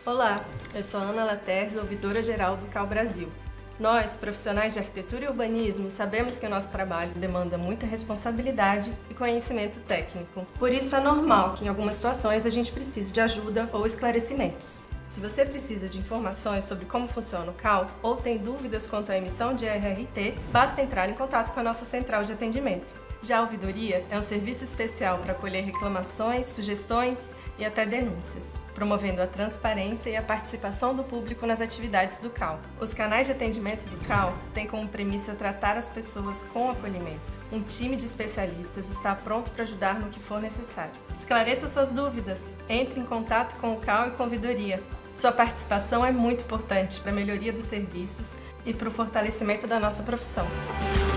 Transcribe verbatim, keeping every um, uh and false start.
Olá, eu sou a Ana Laterza, ouvidora-geral do C A U Brasil. Nós, profissionais de arquitetura e urbanismo, sabemos que o nosso trabalho demanda muita responsabilidade e conhecimento técnico. Por isso é normal que em algumas situações a gente precise de ajuda ou esclarecimentos. Se você precisa de informações sobre como funciona o C A U ou tem dúvidas quanto à emissão de R R T, basta entrar em contato com a nossa central de atendimento. Já a ouvidoria é um serviço especial para acolher reclamações, sugestões e até denúncias, promovendo a transparência e a participação do público nas atividades do C A U. Os canais de atendimento do C A U têm como premissa tratar as pessoas com acolhimento. Um time de especialistas está pronto para ajudar no que for necessário. Esclareça suas dúvidas, entre em contato com o C A U e com a ouvidoria. Sua participação é muito importante para a melhoria dos serviços e para o fortalecimento da nossa profissão.